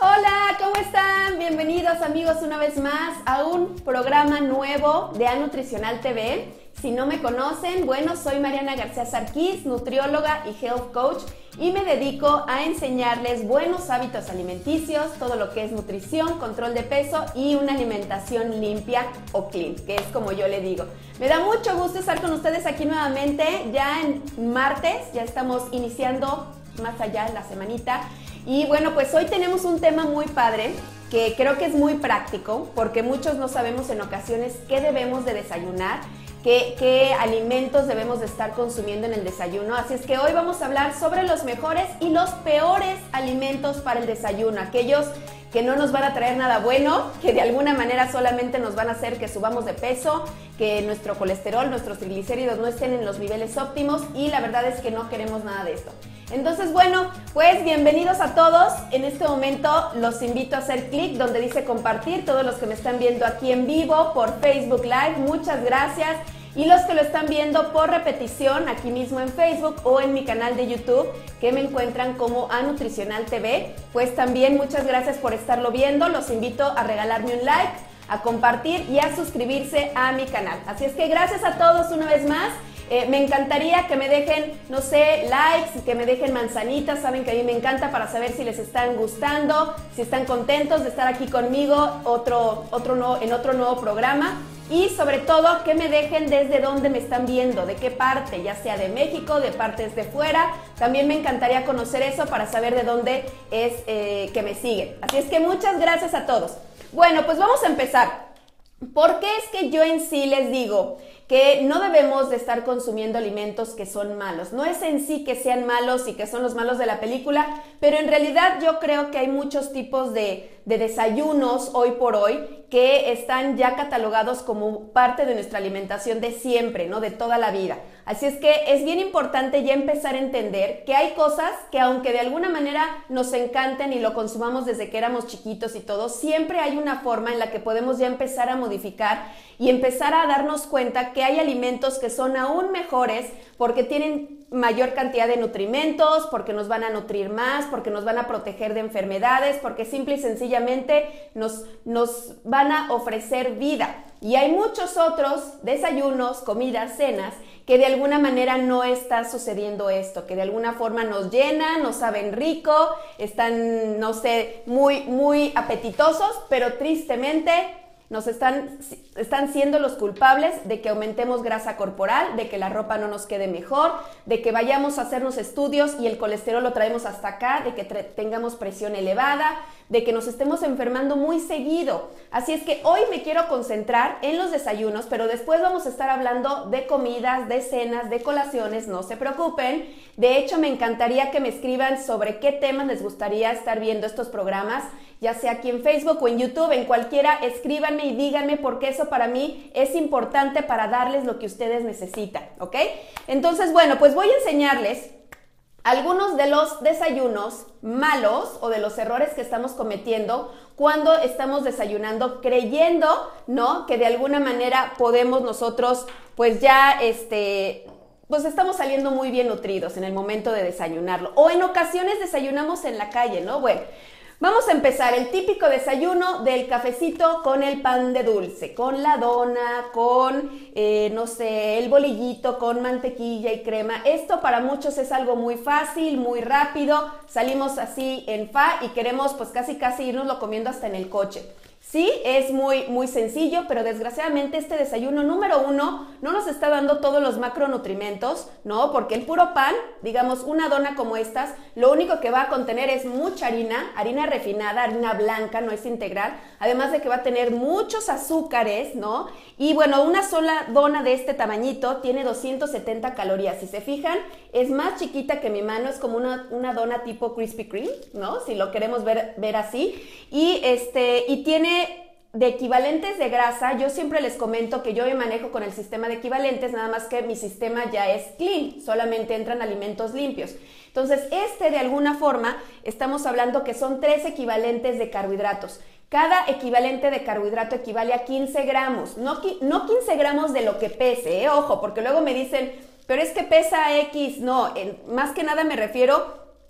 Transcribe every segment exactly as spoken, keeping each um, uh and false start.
Hola, ¿cómo están? Bienvenidos amigos una vez más a un programa nuevo de A Nutricional T V. Si no me conocen, bueno, soy Mariana García Sarquís, nutrióloga y health coach, y me dedico a enseñarles buenos hábitos alimenticios, todo lo que es nutrición, control de peso y una alimentación limpia o clean, que es como yo le digo. Me da mucho gusto estar con ustedes aquí nuevamente, ya en martes, ya estamos iniciando más allá la semanita. Y bueno, pues hoy tenemos un tema muy padre que creo que es muy práctico porque muchos no sabemos en ocasiones qué debemos de desayunar, qué, qué alimentos debemos de estar consumiendo en el desayuno. Así es que hoy vamos a hablar sobre los mejores y los peores alimentos para el desayuno, aquellos que no nos van a traer nada bueno, que de alguna manera solamente nos van a hacer que subamos de peso, que nuestro colesterol, nuestros triglicéridos no estén en los niveles óptimos, y la verdad es que no queremos nada de esto. Entonces, bueno, pues bienvenidos a todos. En este momento los invito a hacer clic donde dice compartir, todos los que me están viendo aquí en vivo por Facebook Live, muchas gracias. Y los que lo están viendo por repetición aquí mismo en Facebook o en mi canal de YouTube, que me encuentran como A Nutricional T V, pues también muchas gracias por estarlo viendo. Los invito a regalarme un like, a compartir y a suscribirse a mi canal. Así es que gracias a todos una vez más. Eh, me encantaría que me dejen, no sé, likes, que me dejen manzanitas. Saben que a mí me encanta para saber si les están gustando, si están contentos de estar aquí conmigo otro, otro nuevo, en otro nuevo programa. Y sobre todo que me dejen desde dónde me están viendo, de qué parte, ya sea de México, de partes de fuera. También me encantaría conocer eso para saber de dónde es eh, que me siguen. Así es que muchas gracias a todos. Bueno, pues vamos a empezar. ¿Por qué es que yo en sí les digo que no debemos de estar consumiendo alimentos que son malos? No es en sí que sean malos y que son los malos de la película, pero en realidad yo creo que hay muchos tipos de, de desayunos hoy por hoy que están ya catalogados como parte de nuestra alimentación de siempre, ¿no? De toda la vida. Así es que es bien importante ya empezar a entender que hay cosas que, aunque de alguna manera nos encanten y lo consumamos desde que éramos chiquitos y todo, siempre hay una forma en la que podemos ya empezar a modificar y empezar a darnos cuenta que hay alimentos que son aún mejores porque tienen mayor cantidad de nutrimentos, porque nos van a nutrir más, porque nos van a proteger de enfermedades, porque simple y sencillamente nos, nos van a ofrecer vida. Y hay muchos otros desayunos, comidas, cenas, que de alguna manera no está sucediendo esto, que de alguna forma nos llenan, nos saben rico, están, no sé, muy, muy apetitosos, pero tristemente nos están, están siendo los culpables de que aumentemos grasa corporal, de que la ropa no nos quede mejor, de que vayamos a hacernos estudios y el colesterol lo traemos hasta acá, de que tengamos presión elevada, de que nos estemos enfermando muy seguido. Así es que hoy me quiero concentrar en los desayunos, pero después vamos a estar hablando de comidas, de cenas, de colaciones, no se preocupen. De hecho, me encantaría que me escriban sobre qué temas les gustaría estar viendo estos programas, ya sea aquí en Facebook o en YouTube, en cualquiera, escríbanme y díganme, porque eso para mí es importante para darles lo que ustedes necesitan, ¿ok? Entonces, bueno, pues voy a enseñarles algunos de los desayunos malos o de los errores que estamos cometiendo cuando estamos desayunando creyendo, ¿no?, que de alguna manera podemos nosotros, pues ya, este... pues estamos saliendo muy bien nutridos en el momento de desayunarlo. O en ocasiones desayunamos en la calle, ¿no? Bueno, vamos a empezar. El típico desayuno del cafecito con el pan de dulce, con la dona, con, eh, no sé, el bolillito, con mantequilla y crema. Esto para muchos es algo muy fácil, muy rápido. Salimos así en fa y queremos pues casi casi irnoslo comiendo hasta en el coche. Sí, es muy, muy sencillo, pero desgraciadamente este desayuno número uno no nos está dando todos los macronutrimentos, ¿no? Porque el puro pan, digamos una dona como estas, lo único que va a contener es mucha harina, harina refinada, harina blanca, no es integral, además de que va a tener muchos azúcares, ¿no? Y bueno, una sola dona de este tamañito tiene doscientas setenta calorías. Si se fijan, es más chiquita que mi mano, es como una, una dona tipo Krispy Kreme, ¿no? Si lo queremos ver, ver así. Y, este, y tiene de equivalentes de grasa, yo siempre les comento que yo me manejo con el sistema de equivalentes, nada más que mi sistema ya es clean, solamente entran alimentos limpios. Entonces, este de alguna forma, estamos hablando que son tres equivalentes de carbohidratos. Cada equivalente de carbohidrato equivale a quince gramos, no, no quince gramos de lo que pese, ¿eh? Ojo, porque luego me dicen, pero es que pesa X, no, en, más que nada me refiero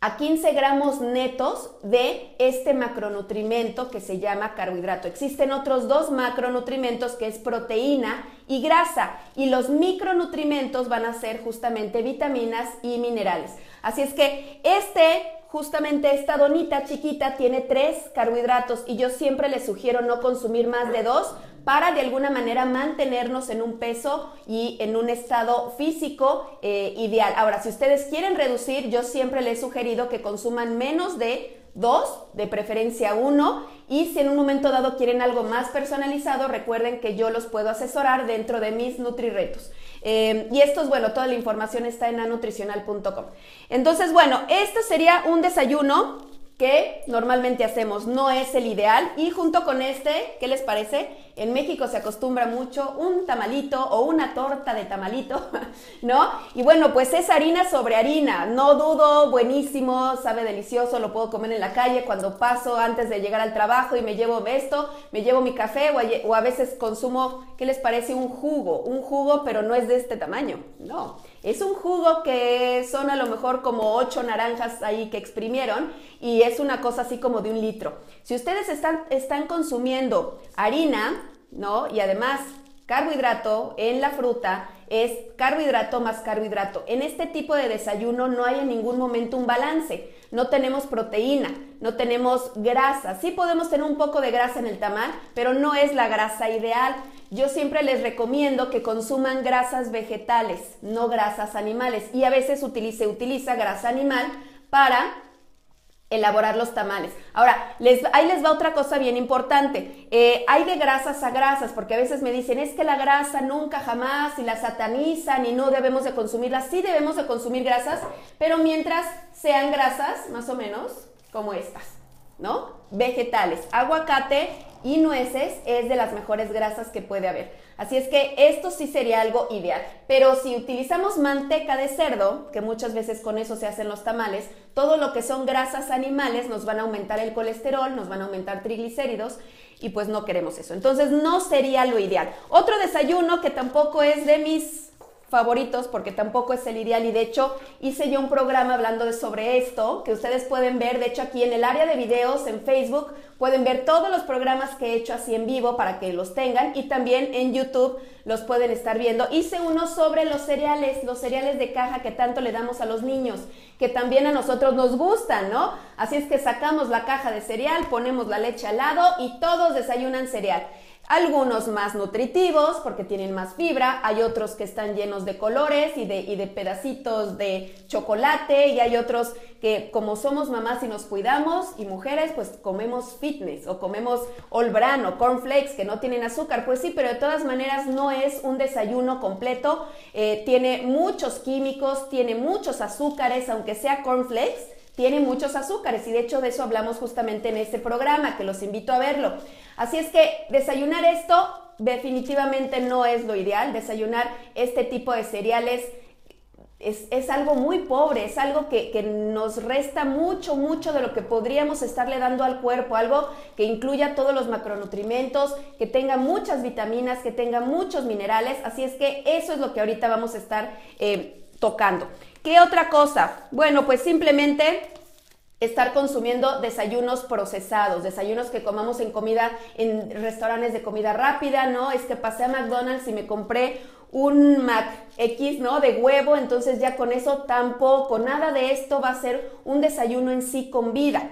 a quince gramos netos de este macronutrimento que se llama carbohidrato. Existen otros dos macronutrimentos que es proteína y grasa, y los micronutrimentos van a ser justamente vitaminas y minerales. Así es que este, justamente esta donita chiquita tiene tres carbohidratos y yo siempre les sugiero no consumir más de dos para de alguna manera mantenernos en un peso y en un estado físico eh, ideal. Ahora, si ustedes quieren reducir, yo siempre les he sugerido que consuman menos de dos, de preferencia uno, y si en un momento dado quieren algo más personalizado, recuerden que yo los puedo asesorar dentro de mis NutriRetos. Eh, y esto es, bueno, toda la información está en anutricional punto com. Entonces, bueno, esto sería un desayuno que normalmente hacemos, no es el ideal, y junto con este, ¿qué les parece? En México se acostumbra mucho un tamalito o una torta de tamalito, ¿no? Y bueno, pues es harina sobre harina, no dudo, buenísimo, sabe delicioso, lo puedo comer en la calle cuando paso antes de llegar al trabajo y me llevo esto, me llevo mi café o a, o a veces consumo, ¿qué les parece? Un jugo, un jugo, pero no es de este tamaño, no. Es un jugo que son a lo mejor como ocho naranjas ahí que exprimieron y es una cosa así como de un litro. Si ustedes están, están consumiendo harina, ¿no? Y además carbohidrato en la fruta, es carbohidrato más carbohidrato. En este tipo de desayuno no hay en ningún momento un balance. No tenemos proteína, no tenemos grasa. Sí podemos tener un poco de grasa en el tamal, pero no es la grasa ideal. Yo siempre les recomiendo que consuman grasas vegetales, no grasas animales. Y a veces utilice, utiliza grasa animal para elaborar los tamales. Ahora, les, ahí les va otra cosa bien importante. Eh, hay de grasas a grasas, porque a veces me dicen, es que la grasa nunca jamás, y la satanizan y no debemos de consumirla. Sí debemos de consumir grasas, pero mientras sean grasas, más o menos, como estas, ¿no? Vegetales, aguacate y nueces es de las mejores grasas que puede haber. Así es que esto sí sería algo ideal. Pero si utilizamos manteca de cerdo, que muchas veces con eso se hacen los tamales, todo lo que son grasas animales nos van a aumentar el colesterol, nos van a aumentar triglicéridos y pues no queremos eso. Entonces no sería lo ideal. Otro desayuno que tampoco es de mis favoritos porque tampoco es el ideal, y de hecho hice yo un programa hablando de sobre esto que ustedes pueden ver. De hecho, aquí en el área de videos en Facebook pueden ver todos los programas que he hecho así en vivo para que los tengan, y también en YouTube los pueden estar viendo. Hice uno sobre los cereales, los cereales de caja que tanto le damos a los niños, que también a nosotros nos gustan, ¿no? Así es que sacamos la caja de cereal, ponemos la leche al lado y todos desayunan cereal. Algunos más nutritivos porque tienen más fibra, hay otros que están llenos de colores y de, y de pedacitos de chocolate, y hay otros que, como somos mamás y nos cuidamos y mujeres, pues comemos fitness o comemos all bran o cornflakes que no tienen azúcar. Pues sí, pero de todas maneras no es un desayuno completo, eh, tiene muchos químicos, tiene muchos azúcares, aunque sea cornflakes, tiene muchos azúcares, y de hecho de eso hablamos justamente en este programa, que los invito a verlo. Así es que desayunar esto definitivamente no es lo ideal. Desayunar este tipo de cereales es, es algo muy pobre, es algo que, que nos resta mucho, mucho de lo que podríamos estarle dando al cuerpo, algo que incluya todos los macronutrimentos, que tenga muchas vitaminas, que tenga muchos minerales. Así es que eso es lo que ahorita vamos a estar eh, tocando. ¿Qué otra cosa? Bueno, pues simplemente estar consumiendo desayunos procesados, desayunos que comamos en comida, en restaurantes de comida rápida, ¿no? Es que pasé a McDonald's y me compré un Mac X, ¿no? De huevo, entonces ya con eso tampoco, nada de esto va a ser un desayuno en sí con vida.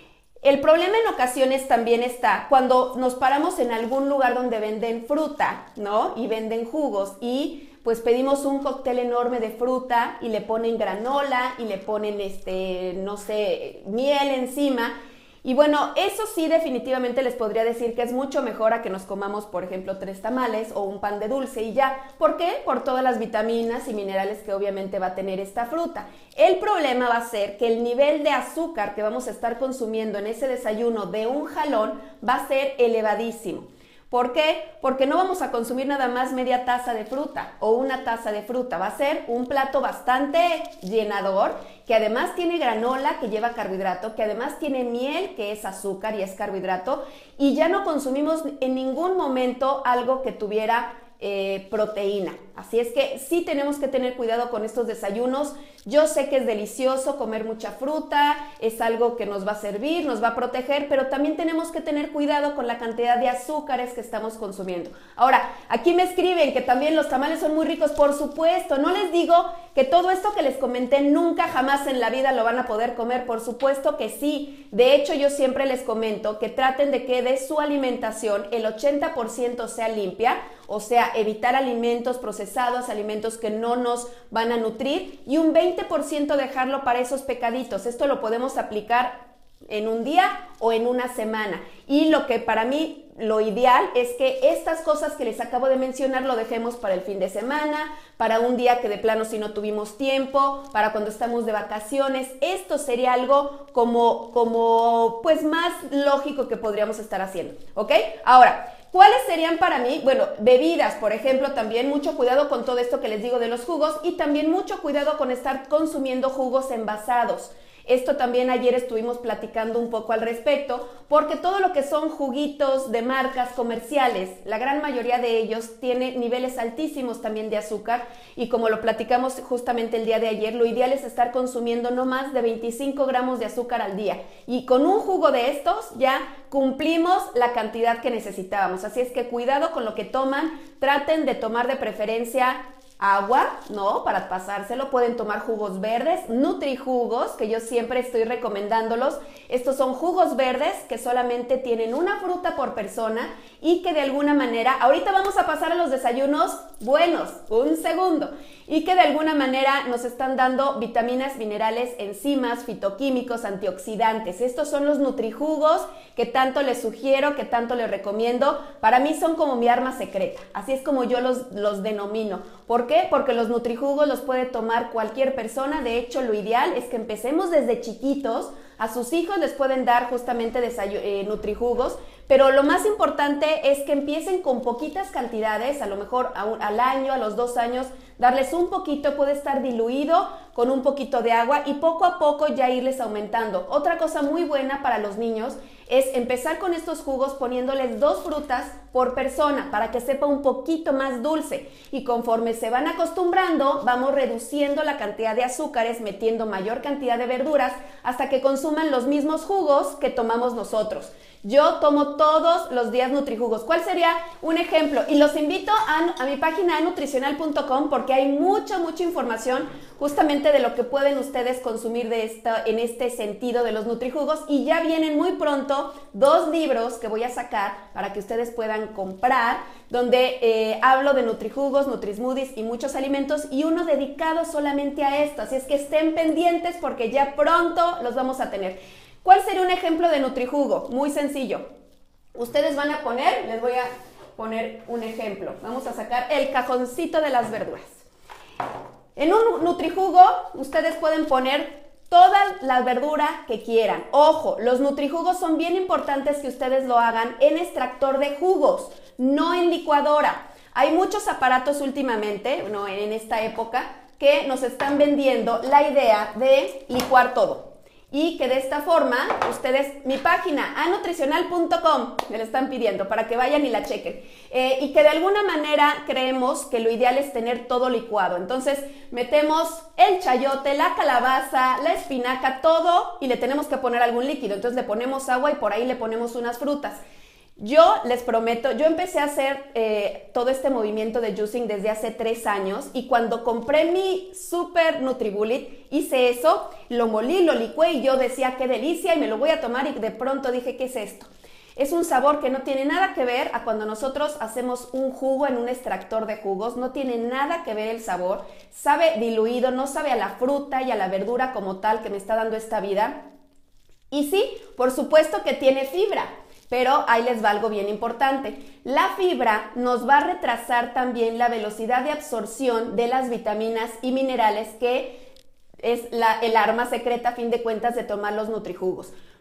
El problema en ocasiones también está cuando nos paramos en algún lugar donde venden fruta, ¿no? Y venden jugos, y pues pedimos un cóctel enorme de fruta y le ponen granola y le ponen, este, no sé, miel encima. Y bueno, eso sí definitivamente les podría decir que es mucho mejor a que nos comamos, por ejemplo, tres tamales o un pan de dulce y ya. ¿Por qué? Por todas las vitaminas y minerales que obviamente va a tener esta fruta. El problema va a ser que el nivel de azúcar que vamos a estar consumiendo en ese desayuno de un jalón va a ser elevadísimo. ¿Por qué? Porque no vamos a consumir nada más media taza de fruta o una taza de fruta. Va a ser un plato bastante llenador, que además tiene granola, que lleva carbohidrato, que además tiene miel, que es azúcar y es carbohidrato, y ya no consumimos en ningún momento algo que tuviera eh, proteína. Así es que sí tenemos que tener cuidado con estos desayunos. Yo sé que es delicioso comer mucha fruta, es algo que nos va a servir, nos va a proteger, pero también tenemos que tener cuidado con la cantidad de azúcares que estamos consumiendo. Ahora, aquí me escriben que también los tamales son muy ricos, por supuesto, no les digo que todo esto que les comenté nunca jamás en la vida lo van a poder comer, por supuesto que sí. De hecho, yo siempre les comento que traten de que de su alimentación el ochenta por ciento sea limpia, o sea, evitar alimentos procesados, alimentos que no nos van a nutrir, y un veinte por ciento dejarlo para esos pecaditos. Esto lo podemos aplicar en un día o en una semana. Y lo que para mí lo ideal es que estas cosas que les acabo de mencionar lo dejemos para el fin de semana, para un día que de plano si no tuvimos tiempo, para cuando estamos de vacaciones. Esto sería algo como, como pues más lógico que podríamos estar haciendo, ¿ok? Ahora, ¿cuáles serían para mí? Bueno, bebidas, por ejemplo, también mucho cuidado con todo esto que les digo de los jugos y también mucho cuidado con estar consumiendo jugos envasados. Esto también ayer estuvimos platicando un poco al respecto, porque todo lo que son juguitos de marcas comerciales, la gran mayoría de ellos tiene niveles altísimos también de azúcar, y como lo platicamos justamente el día de ayer, lo ideal es estar consumiendo no más de veinticinco gramos de azúcar al día, y con un jugo de estos ya cumplimos la cantidad que necesitábamos. Así es que cuidado con lo que toman, traten de tomar de preferencia agua, ¿no? Para pasárselo. Pueden tomar jugos verdes, NutriJugos, que yo siempre estoy recomendándolos. Estos son jugos verdes que solamente tienen una fruta por persona y que de alguna manera, ahorita vamos a pasar a los desayunos buenos, un segundo, y que de alguna manera nos están dando vitaminas, minerales, enzimas, fitoquímicos, antioxidantes. Estos son los NutriJugos que tanto les sugiero, que tanto les recomiendo. Para mí son como mi arma secreta, así es como yo los, los denomino. ¿Por qué? Porque los NutriJugos los puede tomar cualquier persona. De hecho, lo ideal es que empecemos desde chiquitos. A sus hijos les pueden dar justamente eh, NutriJugos, pero lo más importante es que empiecen con poquitas cantidades, a lo mejor a un, al año, a los dos años, darles un poquito, puede estar diluido con un poquito de agua y poco a poco ya irles aumentando. Otra cosa muy buena para los niños es empezar con estos jugos poniéndoles dos frutas por persona para que sepa un poquito más dulce, y conforme se van acostumbrando vamos reduciendo la cantidad de azúcares, metiendo mayor cantidad de verduras hasta que consuman los mismos jugos que tomamos nosotros. Yo tomo todos los días NutriJugos. ¿Cuál sería un ejemplo? Y los invito a, a mi página nutricional punto com porque hay mucha, mucha información justamente de lo que pueden ustedes consumir de esta, en este sentido de los NutriJugos, y ya vienen muy pronto dos libros que voy a sacar para que ustedes puedan comprar, donde eh, hablo de NutriJugos, NutriSmoothies y muchos alimentos, y uno dedicado solamente a esto. Así es que estén pendientes porque ya pronto los vamos a tener. ¿Cuál sería un ejemplo de NutriJugo? Muy sencillo. Ustedes van a poner, les voy a poner un ejemplo. Vamos a sacar el cajoncito de las verduras. En un NutriJugo ustedes pueden poner toda la verdura que quieran. Ojo, los NutriJugos son bien importantes que ustedes lo hagan en extractor de jugos, no en licuadora. Hay muchos aparatos últimamente, no, en esta época, que nos están vendiendo la idea de licuar todo. Y que de esta forma, ustedes, mi página, a nutricional punto com, me la están pidiendo para que vayan y la chequen. Eh, y que de alguna manera creemos que lo ideal es tener todo licuado. Entonces, metemos el chayote, la calabaza, la espinaca, todo, y le tenemos que poner algún líquido. Entonces, le ponemos agua y por ahí le ponemos unas frutas. Yo les prometo, yo empecé a hacer eh, todo este movimiento de juicing desde hace tres años, y cuando compré mi Super NutriBullet hice eso, lo molí, lo licué y yo decía qué delicia y me lo voy a tomar, y de pronto dije ¿qué es esto? Es un sabor que no tiene nada que ver a cuando nosotros hacemos un jugo en un extractor de jugos, no tiene nada que ver el sabor, sabe diluido, no sabe a la fruta y a la verdura como tal que me está dando esta vida. Y sí, por supuesto que tiene fibra. Pero ahí les va algo bien importante. La fibra nos va a retrasar también la velocidad de absorción de las vitaminas y minerales, que es la, el arma secreta a fin de cuentas de tomar los NutriJugos.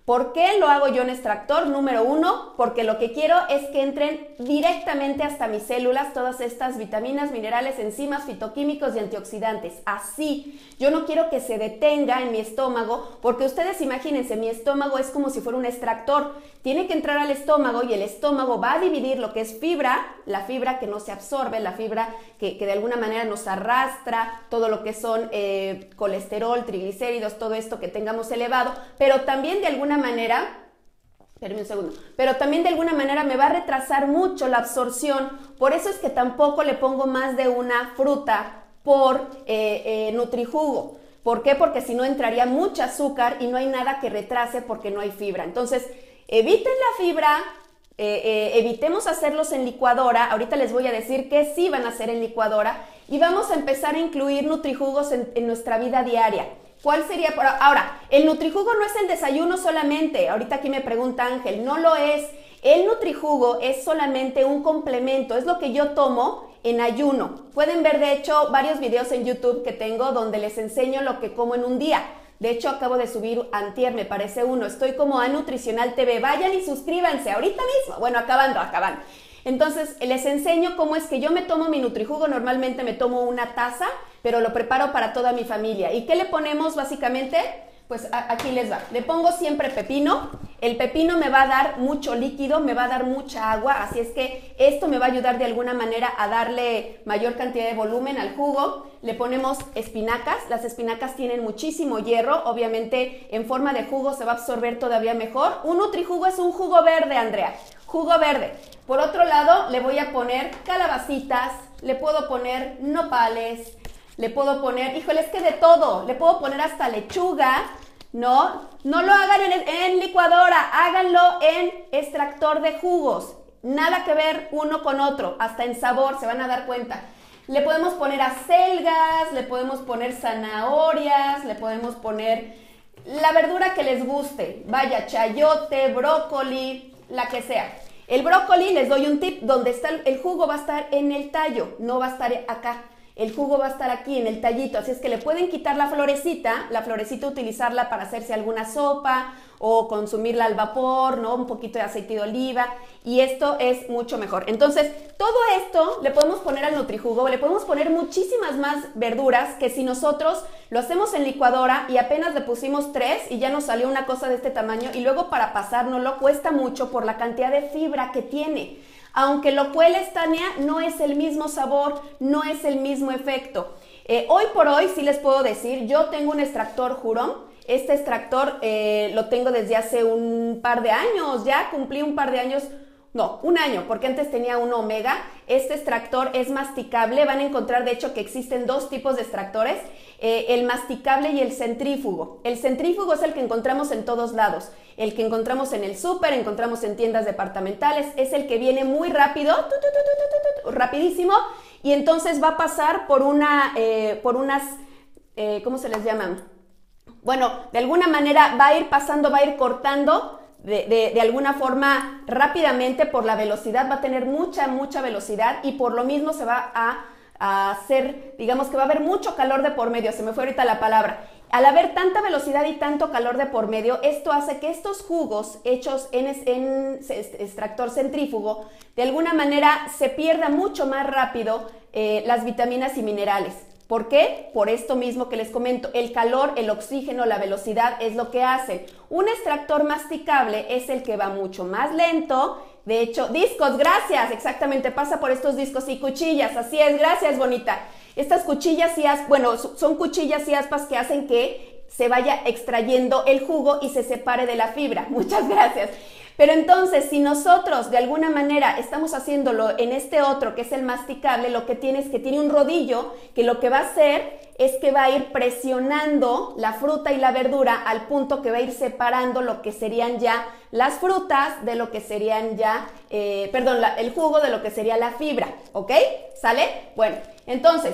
¿Por qué lo hago yo en extractor? Número uno, porque lo que quiero es que entren directamente hasta mis células todas estas vitaminas, minerales, enzimas, fitoquímicos y antioxidantes. Así, yo no quiero que se detenga en mi estómago, porque ustedes imagínense, mi estómago es como si fuera un extractor. Tiene que entrar al estómago y el estómago va a dividir lo que es fibra, la fibra que no se absorbe, la fibra que, que de alguna manera nos arrastra, todo lo que son eh, colesterol, triglicéridos, todo esto que tengamos elevado, pero también de alguna manera, espérame un segundo, pero también de alguna manera me va a retrasar mucho la absorción. Por eso es que tampoco le pongo más de una fruta por eh, eh, nutrijugo. ¿Por qué? Porque si no entraría mucho azúcar y no hay nada que retrase porque no hay fibra. Entonces, eviten la fibra, eh, eh, evitemos hacerlos en licuadora. Ahorita les voy a decir que sí van a hacer en licuadora y vamos a empezar a incluir nutrijugos en, en nuestra vida diaria. ¿Cuál sería? Ahora, el nutrijugo no es el desayuno solamente. Ahorita aquí me pregunta Ángel, no lo es. El nutrijugo es solamente un complemento, es lo que yo tomo en ayuno. Pueden ver de hecho varios videos en YouTube que tengo donde les enseño lo que como en un día. De hecho acabo de subir antier, me parece uno. Estoy como a Nutricional T V. Vayan y suscríbanse ahorita mismo. Bueno, acabando, acabando. Entonces les enseño cómo es que yo me tomo mi nutrijugo. Normalmente me tomo una taza, pero lo preparo para toda mi familia. ¿Y qué le ponemos básicamente? Pues a, aquí les va. Le pongo siempre pepino. El pepino me va a dar mucho líquido, me va a dar mucha agua, así es que esto me va a ayudar de alguna manera a darle mayor cantidad de volumen al jugo. Le ponemos espinacas. Las espinacas tienen muchísimo hierro, obviamente en forma de jugo se va a absorber todavía mejor. Un nutrijugo es un jugo verde, Andrea. Jugo verde. Por otro lado, le voy a poner calabacitas, le puedo poner nopales, le puedo poner, híjole, es que de todo, le puedo poner hasta lechuga, ¿no? No lo hagan en, en licuadora, háganlo en extractor de jugos. Nada que ver uno con otro, hasta en sabor, se van a dar cuenta. Le podemos poner acelgas, le podemos poner zanahorias, le podemos poner la verdura que les guste. Vaya, chayote, brócoli, la que sea. El brócoli, les doy un tip, donde está el, el jugo va a estar en el tallo, no va a estar acá. El jugo va a estar aquí en el tallito, así es que le pueden quitar la florecita, la florecita utilizarla para hacerse alguna sopa o consumirla al vapor, ¿no? Un poquito de aceite de oliva y esto es mucho mejor. Entonces, todo esto le podemos poner al nutrijugo, le podemos poner muchísimas más verduras que si nosotros lo hacemos en licuadora y apenas le pusimos tres y ya nos salió una cosa de este tamaño y luego para pasárnoslo cuesta mucho por la cantidad de fibra que tiene. Aunque lo cueles, Tania, no es el mismo sabor, no es el mismo efecto. Eh, hoy por hoy sí les puedo decir, yo tengo un extractor Hurón. Este extractor eh, lo tengo desde hace un par de años, ya cumplí un par de años, no, un año, porque antes tenía un Omega. Este extractor es masticable, van a encontrar de hecho que existen dos tipos de extractores, eh, el masticable y el centrífugo. El centrífugo es el que encontramos en todos lados, el que encontramos en el súper, encontramos en tiendas departamentales, es el que viene muy rápido, tu, tu, tu, tu, tu, tu, rapidísimo, y entonces va a pasar por, una, eh, por unas, eh, ¿cómo se les llaman? Bueno, de alguna manera va a ir pasando, va a ir cortando de, de, de alguna forma rápidamente por la velocidad, va a tener mucha, mucha velocidad y por lo mismo se va a, a hacer, digamos que va a haber mucho calor de por medio, se me fue ahorita la palabra. Al haber tanta velocidad y tanto calor de por medio, esto hace que estos jugos hechos en, en extractor centrífugo, de alguna manera se pierda mucho más rápido eh, las vitaminas y minerales. ¿Por qué? Por esto mismo que les comento, el calor, el oxígeno, la velocidad es lo que hacen. Un extractor masticable es el que va mucho más lento. De hecho, discos, gracias, exactamente, pasa por estos discos y cuchillas, así es, gracias, bonita. Estas cuchillas y aspas, bueno, son cuchillas y aspas que hacen que se vaya extrayendo el jugo y se separe de la fibra. Muchas gracias. Pero entonces, si nosotros de alguna manera estamos haciéndolo en este otro, que es el masticable, lo que tiene es que tiene un rodillo, que lo que va a hacer es que va a ir presionando la fruta y la verdura al punto que va a ir separando lo que serían ya las frutas de lo que serían ya, eh, perdón, la, el jugo de lo que sería la fibra, ¿ok? ¿Sale? Bueno, entonces,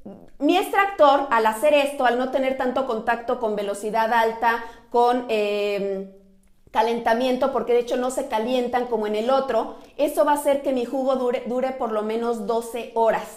mi extractor, al hacer esto, al no tener tanto contacto con velocidad alta, con Eh, calentamiento, porque de hecho no se calientan como en el otro, eso va a hacer que mi jugo dure, dure por lo menos doce horas.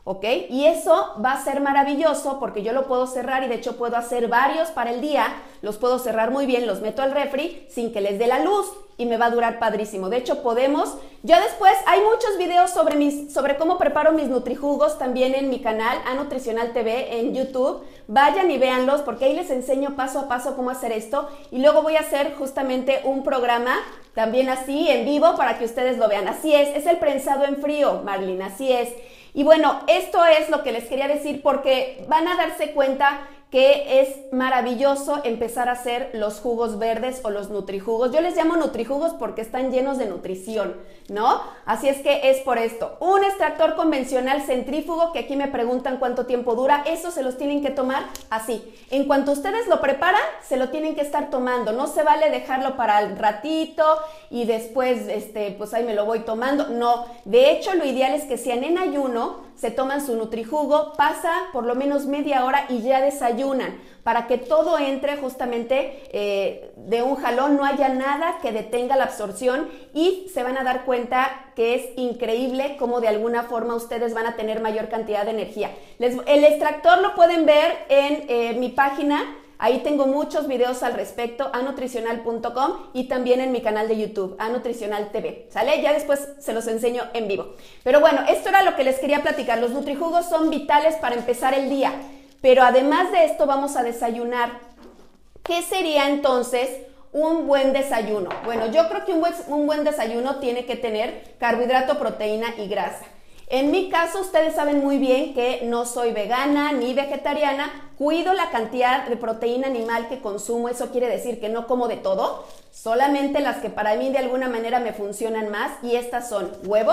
¿ok? Y eso va a ser maravilloso porque yo lo puedo cerrar y de hecho puedo hacer varios para el día, los puedo cerrar muy bien, los meto al refri sin que les dé la luz y me va a durar padrísimo. De hecho podemos, ya después hay muchos videos sobre, mis, sobre cómo preparo mis nutrijugos también en mi canal, A Nutricional T V en YouTube. Vayan y véanlos porque ahí les enseño paso a paso cómo hacer esto y luego voy a hacer justamente un programa también así en vivo para que ustedes lo vean. Así es, es el prensado en frío, Marlene, así es. Y bueno, esto es lo que les quería decir porque van a darse cuenta que es maravilloso empezar a hacer los jugos verdes o los nutrijugos. Yo les llamo nutrijugos porque están llenos de nutrición, ¿no? Así es que es por esto. Un extractor convencional centrífugo, que aquí me preguntan cuánto tiempo dura, eso se los tienen que tomar así. En cuanto ustedes lo preparan, se lo tienen que estar tomando. No se vale dejarlo para el ratito y después, este, pues ahí me lo voy tomando. No, de hecho lo ideal es que sean en ayuno, se toman su nutrijugo, pasa por lo menos media hora y ya desayunan, para que todo entre justamente eh, de un jalón, no haya nada que detenga la absorción y se van a dar cuenta que es increíble cómo de alguna forma ustedes van a tener mayor cantidad de energía. Les, el extractor lo pueden ver en eh, mi página. Ahí tengo muchos videos al respecto, a nutricional punto com y también en mi canal de YouTube, A Nutricional T V, ¿sale? Ya después se los enseño en vivo. Pero bueno, esto era lo que les quería platicar. Los nutrijugos son vitales para empezar el día, pero además de esto vamos a desayunar. ¿Qué sería entonces un buen desayuno? Bueno, yo creo que un buen, un buen desayuno tiene que tener carbohidrato, proteína y grasa. En mi caso, ustedes saben muy bien que no soy vegana ni vegetariana, cuido la cantidad de proteína animal que consumo, eso quiere decir que no como de todo, solamente las que para mí de alguna manera me funcionan más y estas son huevo,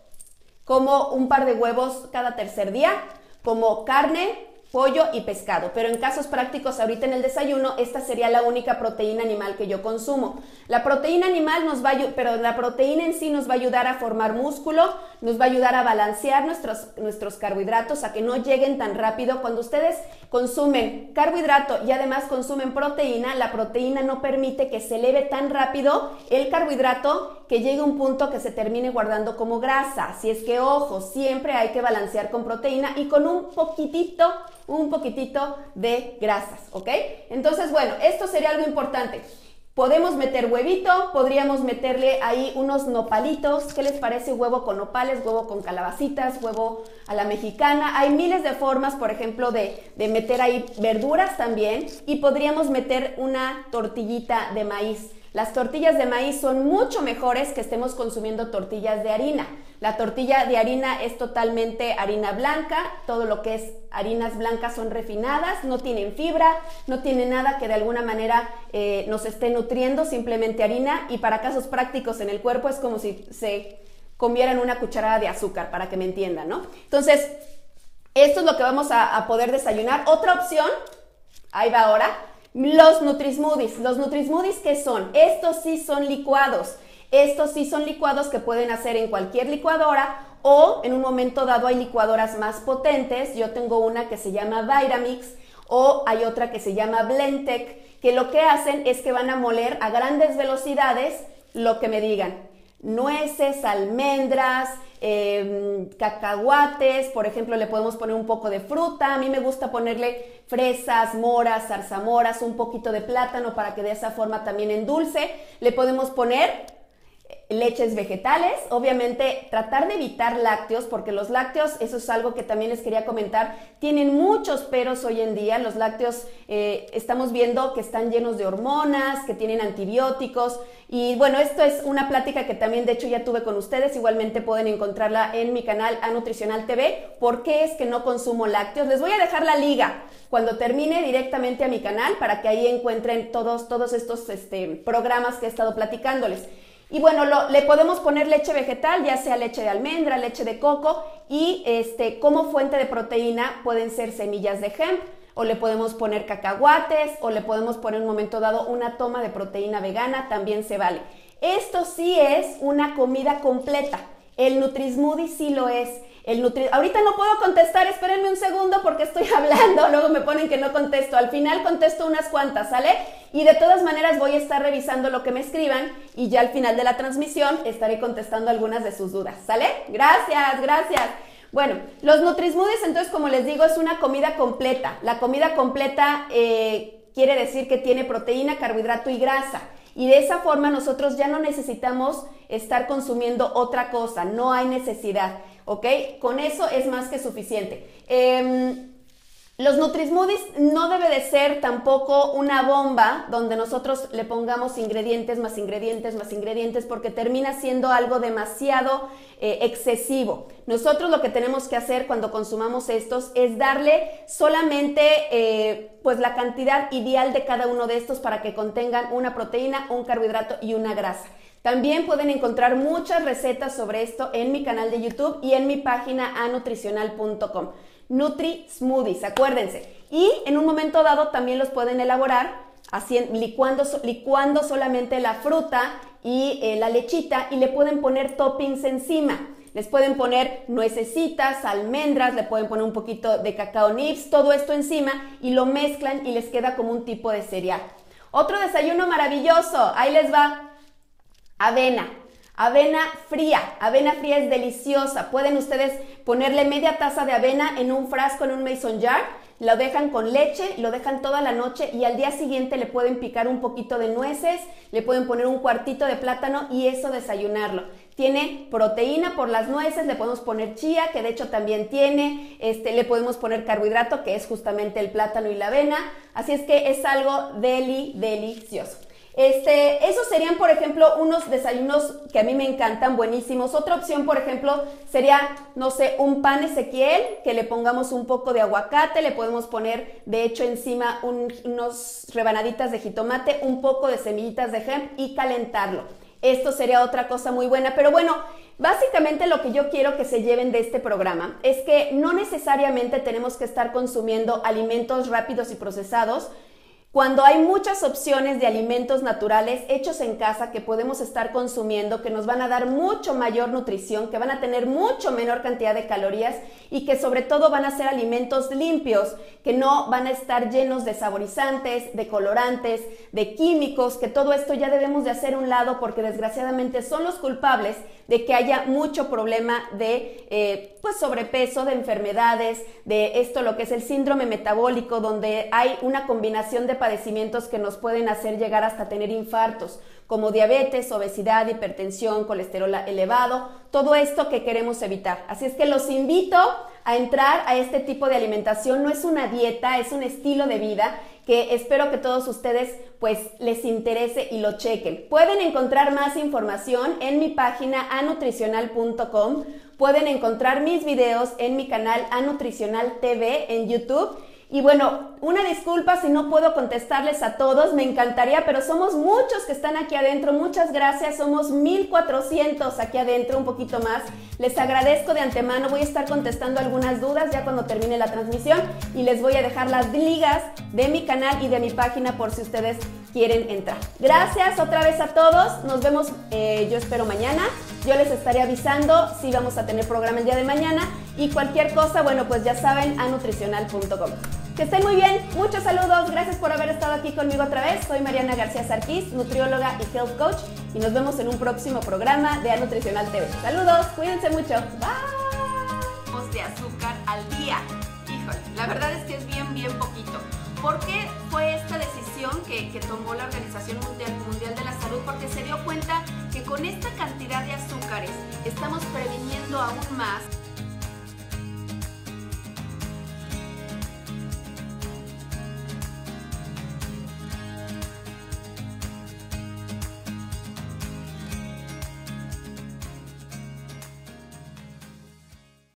como un par de huevos cada tercer día, como carne, pollo y pescado, pero en casos prácticos ahorita en el desayuno esta sería la única proteína animal que yo consumo. La proteína animal nos va a, pero la proteína en sí nos va a ayudar a formar músculo, nos va a ayudar a balancear nuestros, nuestros carbohidratos, a que no lleguen tan rápido. Cuando ustedes consumen carbohidrato y además consumen proteína, la proteína no permite que se eleve tan rápido el carbohidrato que llegue a un punto que se termine guardando como grasa. Así es que ojo, siempre hay que balancear con proteína y con un poquitito un poquitito de grasas, ¿ok? Entonces, bueno, esto sería algo importante. Podemos meter huevito, podríamos meterle ahí unos nopalitos. ¿Qué les parece? Huevo con nopales, huevo con calabacitas, huevo a la mexicana. Hay miles de formas, por ejemplo, de, de meter ahí verduras también. Y podríamos meter una tortillita de maíz. Las tortillas de maíz son mucho mejores que estemos consumiendo tortillas de harina. La tortilla de harina es totalmente harina blanca, todo lo que es harinas blancas son refinadas, no tienen fibra, no tienen nada que de alguna manera eh, nos esté nutriendo, simplemente harina, y para casos prácticos en el cuerpo es como si se comieran una cucharada de azúcar, para que me entiendan, ¿no? Entonces, esto es lo que vamos a, a poder desayunar. Otra opción, ahí va ahora, los Nutri-Smoothies. Los Nutri-Smoothies, ¿qué son? Estos sí son licuados. Estos sí son licuados que pueden hacer en cualquier licuadora o en un momento dado hay licuadoras más potentes. Yo tengo una que se llama Vitamix o hay otra que se llama Blendtec, que lo que hacen es que van a moler a grandes velocidades lo que me digan. Nueces, almendras, eh, cacahuates, por ejemplo, le podemos poner un poco de fruta. A mí me gusta ponerle fresas, moras, zarzamoras, un poquito de plátano para que de esa forma también endulce. Le podemos poner leches vegetales, obviamente tratar de evitar lácteos, porque los lácteos, eso es algo que también les quería comentar, tienen muchos peros hoy en día. Los lácteos eh, estamos viendo que están llenos de hormonas, que tienen antibióticos, y bueno, esto es una plática que también de hecho ya tuve con ustedes. Igualmente pueden encontrarla en mi canal A Nutricional T V. ¿Por qué es que no consumo lácteos? Les voy a dejar la liga cuando termine directamente a mi canal para que ahí encuentren todos, todos estos este, programas que he estado platicándoles. Y bueno, lo, le podemos poner leche vegetal, ya sea leche de almendra, leche de coco, y este, como fuente de proteína pueden ser semillas de hemp, o le podemos poner cacahuates, o le podemos poner en un momento dado una toma de proteína vegana, también se vale. Esto sí es una comida completa. El Nutri-Smoothie sí lo es. El Nutri... Ahorita no puedo contestar, espérenme un segundo porque estoy hablando, luego me ponen que no contesto. Al final contesto unas cuantas, ¿sale? Y de todas maneras voy a estar revisando lo que me escriban y ya al final de la transmisión estaré contestando algunas de sus dudas, ¿sale? Gracias, gracias. Bueno, los Nutri-Smoothies, entonces, como les digo, es una comida completa. La comida completa eh, quiere decir que tiene proteína, carbohidrato y grasa. Y de esa forma nosotros ya no necesitamos estar consumiendo otra cosa, no hay necesidad, ¿ok? Con eso es más que suficiente. Eh, Los Nutri-Smoothies no debe de ser tampoco una bomba donde nosotros le pongamos ingredientes más ingredientes más ingredientes porque termina siendo algo demasiado eh, excesivo. Nosotros lo que tenemos que hacer cuando consumamos estos es darle solamente eh, pues la cantidad ideal de cada uno de estos para que contengan una proteína, un carbohidrato y una grasa. También pueden encontrar muchas recetas sobre esto en mi canal de YouTube y en mi página a nutricional punto com. Nutri-Smoothies, acuérdense. Y en un momento dado también los pueden elaborar haciendo, licuando, licuando solamente la fruta y eh, la lechita y le pueden poner toppings encima. Les pueden poner nuecesitas, almendras, le pueden poner un poquito de cacao nibs, todo esto encima y lo mezclan y les queda como un tipo de cereal. Otro desayuno maravilloso, ahí les va. Avena. Avena fría, avena fría es deliciosa, pueden ustedes ponerle media taza de avena en un frasco, en un mason jar, lo dejan con leche, lo dejan toda la noche y al día siguiente le pueden picar un poquito de nueces, le pueden poner un cuartito de plátano y eso desayunarlo. Tiene proteína por las nueces, le podemos poner chía, que de hecho también tiene, este, le podemos poner carbohidrato, que es justamente el plátano y la avena, así es que es algo deli, delicioso. Este, esos serían, por ejemplo, unos desayunos que a mí me encantan, buenísimos. Otra opción, por ejemplo, sería, no sé, un pan Ezequiel, que le pongamos un poco de aguacate, le podemos poner, de hecho, encima un, unos rebanaditas de jitomate, un poco de semillitas de hemp y calentarlo. Esto sería otra cosa muy buena, pero bueno, básicamente lo que yo quiero que se lleven de este programa es que no necesariamente tenemos que estar consumiendo alimentos rápidos y procesados, cuando hay muchas opciones de alimentos naturales hechos en casa que podemos estar consumiendo, que nos van a dar mucho mayor nutrición, que van a tener mucho menor cantidad de calorías y que sobre todo van a ser alimentos limpios, que no van a estar llenos de saborizantes, de colorantes, de químicos, que todo esto ya debemos de hacer a un lado porque desgraciadamente son los culpables de que haya mucho problema de eh, pues sobrepeso, de enfermedades, de esto lo que es el síndrome metabólico, donde hay una combinación de padecimientos que nos pueden hacer llegar hasta tener infartos, como diabetes, obesidad, hipertensión, colesterol elevado, todo esto que queremos evitar. Así es que los invito a entrar a este tipo de alimentación. No es una dieta, es un estilo de vida que espero que todos ustedes pues les interese y lo chequen. Pueden encontrar más información en mi página a nutricional punto com, pueden encontrar mis videos en mi canal A Nutricional T V en YouTube. Y bueno, una disculpa si no puedo contestarles a todos, me encantaría, pero somos muchos que están aquí adentro, muchas gracias, somos mil cuatrocientos aquí adentro, un poquito más. Les agradezco de antemano, voy a estar contestando algunas dudas ya cuando termine la transmisión y les voy a dejar las ligas de mi canal y de mi página por si ustedes quieren entrar. Gracias otra vez a todos, nos vemos eh, yo espero mañana, yo les estaré avisando si vamos a tener programa el día de mañana y cualquier cosa, bueno pues ya saben, a nutricional punto com. Que estén muy bien, muchos saludos, gracias por haber estado aquí conmigo otra vez. Soy Mariana García Sarquís, nutrióloga y health coach y nos vemos en un próximo programa de A Nutricional T V. Saludos, cuídense mucho, bye. De azúcar al día, híjole, la verdad es que es bien, bien poquito. ¿Por qué fue esta decisión que, que tomó la Organización Mundial, Mundial de la Salud? Porque se dio cuenta que con esta cantidad de azúcares estamos previniendo aún más